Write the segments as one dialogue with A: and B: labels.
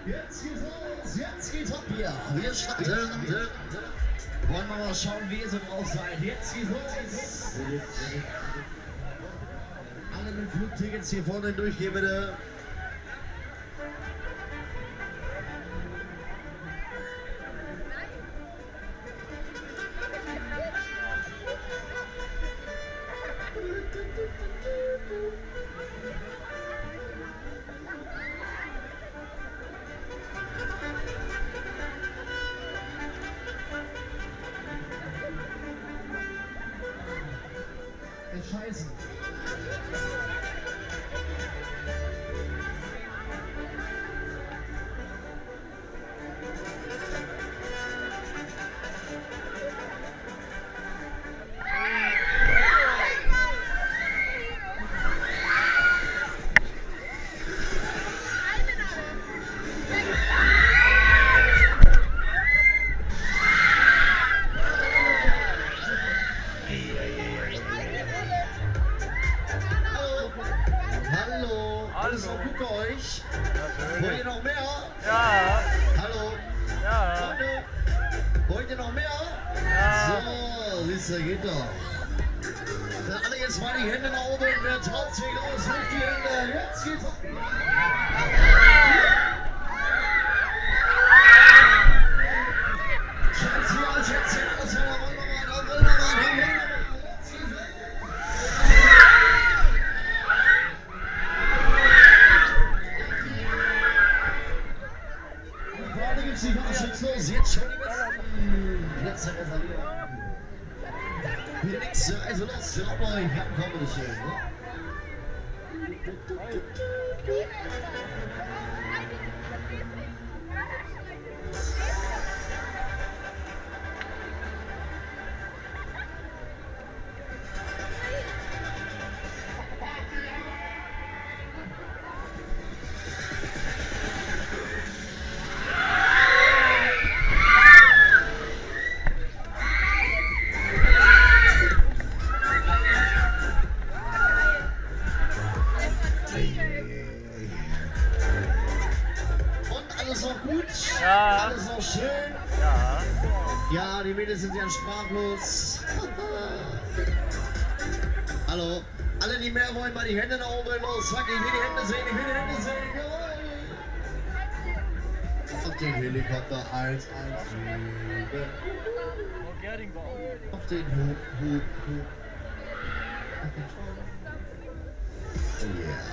A: Jetzt geht's los, jetzt geht's ab hier. Wir starten. Wollen wir mal schauen, wie ihr so drauf seid. Jetzt geht's los. Alle mit Flugtickets hier vorne durchgehen, bitte. Scheiße. Alles noch gut bei euch? Wollt ihr noch mehr?
B: Ja.
A: Hallo?
B: Ja.
A: Freunde? Wollt ihr noch mehr?
B: Ja.
A: So, siehst du, geht doch. Dann alle jetzt mal die Hände nach oben, wer traut sich los, hoch die Hände, jetzt geht's ab. Schätzchen, alles wunderbar. Los, jetzt schon die besten Plätze reservieren. Hier nix, also los, für euch, wir kommen nicht schön, ne? Alles noch gut?
B: Ja.
A: Alles noch schön?
B: Ja.
A: Ja, die Mädels sind ja sprachlos. Hallo? Alle, die mehr wollen, mal die Hände nach oben. Los, fuck, ich will die Hände sehen, ich will die Hände sehen. Jawohl. Auf den Helikopter 1, 1, 7. Auf den Hut. Yeah.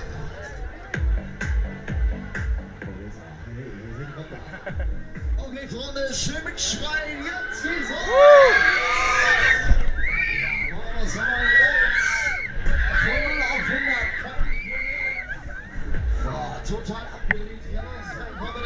A: Okay, Freunde, schön mit Schreien, jetzt geht's los! Oh, was haben wir jetzt? Von 0 auf 100. Boah, total abgelehnt. Ja, dann kommen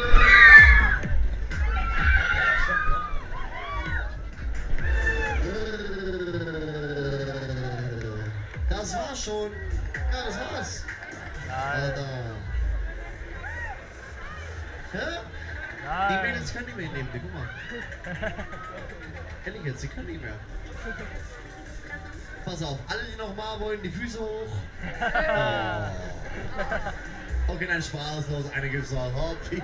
A: wir. Das war's schon. Ja, das war's. Alter. Hä? Die Mädels können nicht mehr nehmen, guck mal. Ehrlich jetzt, sie können nicht mehr. Pass auf, alle die noch mal wollen, die Füße hoch. Oh. Okay, nein, Spaß los, eine gibt's noch. Hopp, ja.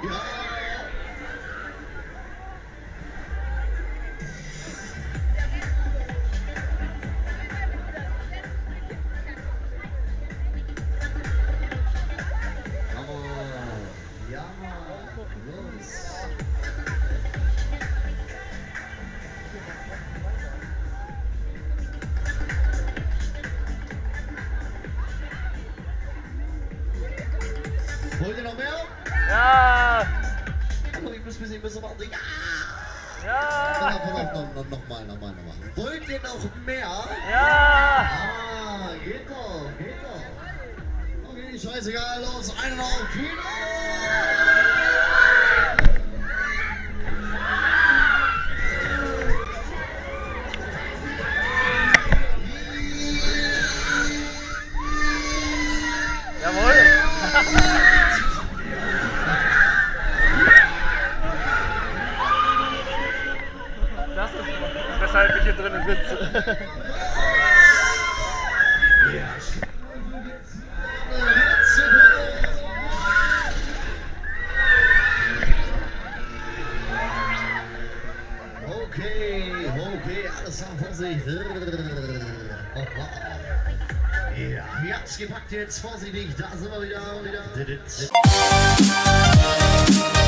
A: Wollt ihr noch mehr?
B: Ja.
A: Aber ich muss ein bisschen warten. Ja!
B: Ja.
A: Nochmal. Wollt ihr noch mehr?
B: Ja.
A: Ah, geht doch. Okay, scheißegal, los, einen auf, Kino!
B: Jawohl. Das ist, weshalb ich hier drinnen sitze.
A: Vorsicht. Ja, wir haben's gepackt jetzt. Vorsichtig, da sind wir wieder.